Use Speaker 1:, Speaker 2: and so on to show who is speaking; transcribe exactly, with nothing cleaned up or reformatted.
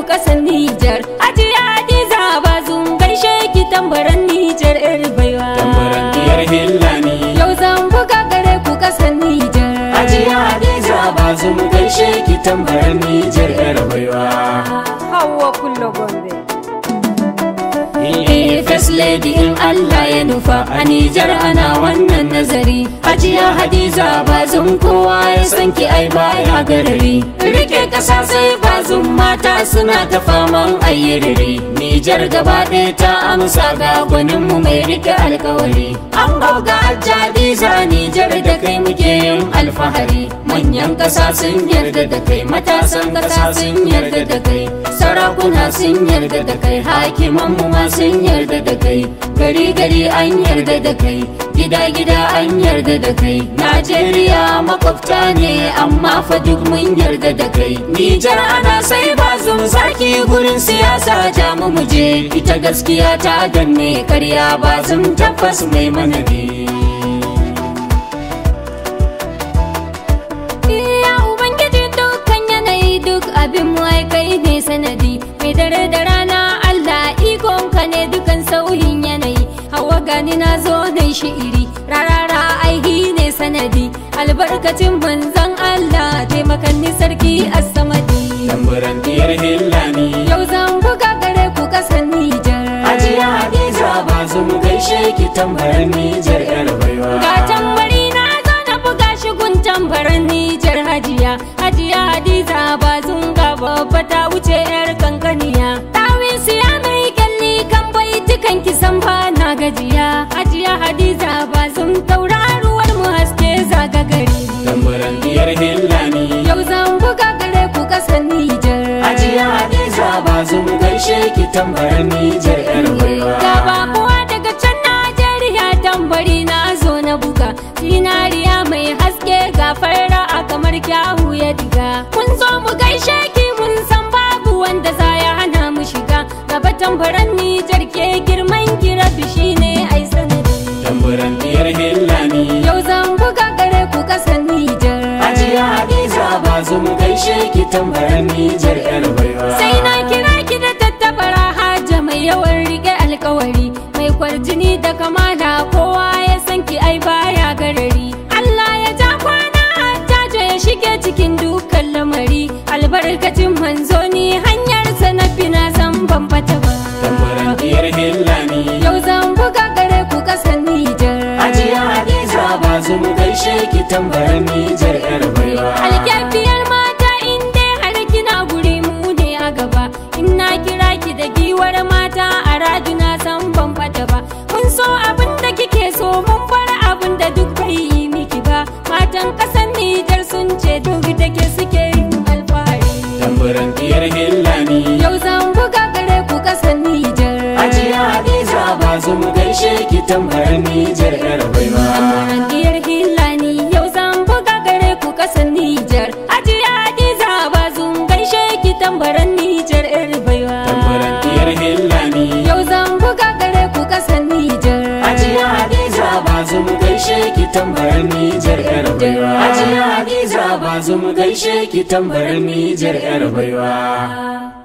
Speaker 1: ƙasar Nijar. Hajiya Hadiza Bazum gaishe ki tambaran Nijar yar baiwa.
Speaker 2: Tambaran diyar Hillani.
Speaker 1: Yau zan buga gare ku ƙasar Nijar.
Speaker 2: Hajiya Hadiza Bazum gaishe ki tambaran Nijar yar baiwa.
Speaker 1: Hauwa kullo Gombe.
Speaker 2: First lady in Allah ya nufa a Nijar ana wannan nazari. Hajiya Hadiza Bazum kowa ya san ki ai baya garari. Rike kasa sai Bazum mata suna ta faman ayyiriri. Nijar gaba ɗaya ta amsa ga gwanin mu mai rike alkawari. An ga Hajja Hadiza Nijar da kai muke yin alfahari. Manyan kasa sun yarda da kai, matasan kasa sun yarda da kai, sarakuna sun yarda da kai, hakiman mu ma sun yarda da kai, gari gari an yarda da kai, gida gida an yarda da kai. Najeriya makwabta ne amma fa duk mun yarda da kai. Nijar ana sai Bazum zaki gurin siyasa ja mu muje. Ita gaskiya ta danne karya Bazum tabbas mai manadi. Abin wai kai ne sanadi mai dare da rana Allah ikonka ne dukan sauyin yanayi. Hawa gani na zo dai shi'iri rarara aihi ne sanadi. Albarkacin manzon Allah taimakan ni sarki as-samadi. Tambaran diyar Hillani. Yau zan buga gare ku ƙasar Nijar. Hajiya Hadiza Bazum gaishe ki tambaran Nijar yar baiwa. Ga tambari na zo na buga shi gun tambaran Nijar. Hajiya Hajiya Hadiza Bazum babba ta wuce yar kankaniya. Tawisi ya mai kyalli kan baitukan kisan fa na gajiya. Hajiya Hadiza Bazum tauraruwar mu haske zaga gari. Tambaran diyar Hillani. Yau zan buga gare ku ƙasar Nijar. Hajiya Hadiza Bazum gaishe ki tambaran Nijar yar baiwa. Ga babuwa daga can Najeriya tambari na zo na buga. Zinariya mai haske ga farra a kamar kyawu ya diga. Kun zo mu gaishe ki mun san babu wanda za ya hana mu shiga. Gaba tambaran Nijar ke girman kira bishi ne ai sanadi. Tambaran diyar Hillani. Yau zan buga gare ku ƙasar Nijar. Hajiya Hadiza Bazum gaishe ki tambaran Nijar yar baiwa. Sai na kira ki da tattabara Hajja mai yawan rike alkawari. Mai kwarjini da kamala kowa ya san ki ai baya garari. Allah ya ja kwana Hajjajo ya shige cikin dukkan lamari. Albarkacin manzo ni hanyar sanafi na san ban bata ba. Tambaran diyar Hillani. Yau zan buga gare ku ƙasar Nijar. Hajiya Hadiza Bazum gaishe ki tambaran Nijar yar baiwa. Alkyafiyar mata in dai har kina guri mu ne a gaba. In na kira ki da giwar mata a raduna san ban bata ba. Mun so abin da kike so mun bar abin da duk bai yi miki ba. Matan ƙasar Nijar sun ce duk da ke suke yin alfahari. Tambaran diyar Hillani. Yau zan buga gare ku ƙasar Nijar. Hajiya Hadiza Bazum gaishe ki tambaran Nijar yar baiwa. Tambaran diyar Hillani. Yau zan buga gare ku ƙasar Nijar. Hajiya Hadiza Bazum gaishe ki tambaran Nijar yar baiwa. Tambaran diyar Hillani. Yau zan buga gare ku ƙasar Nijar. Hajiya Hadiza Bazum gaishe ki tambaran Nijar yar baiwa. Hajiya Hadiza Bazum gaishe ki tambaran Nijar yar baiwa.